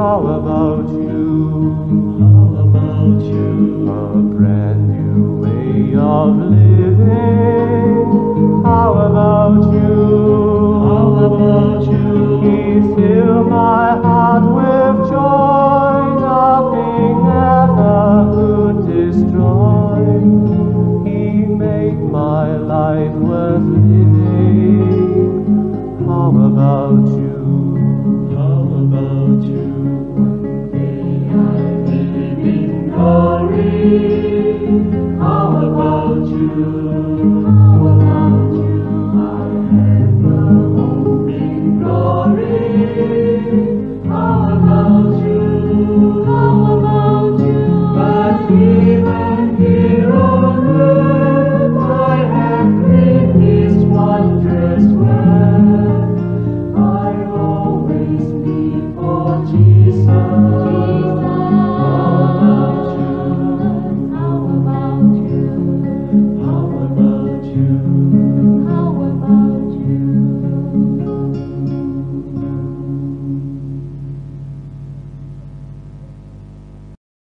How about you? How about you? A brand new way of living. How about you? How about you? He filled my heart with joy. Nothing ever could destroy. He made my life worth living. How about you? How about you?